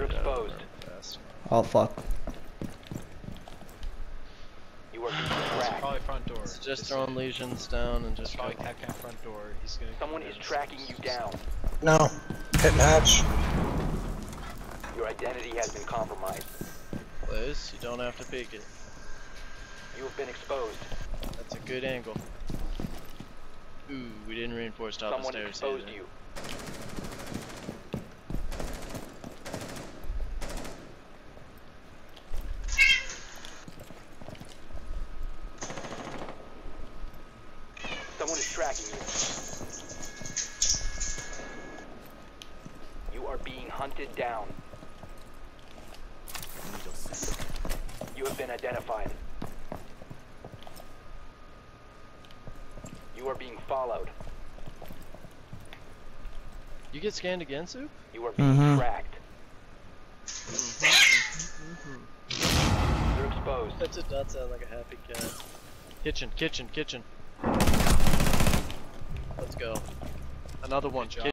exposed. Fast. Oh fuck. You are being It's tracked. probably front door. So just throwing lesions down and It's just probably go. cat front door. He's gonna. Someone is tracking you down. No. Hitting hatch. Your identity has been compromised. Liz, you don't have to peek it. You have been exposed. That's a good angle. Ooh, we didn't reinforce top of Someone stairs exposed either. you. Someone is tracking you. You are being hunted down. You have been identified. You are being followed. You get scanned again, Soup? You are being Mhm. tracked. You're exposed. That did not sound like a happy cat. Kitchen. Let's go. Another one. Good job.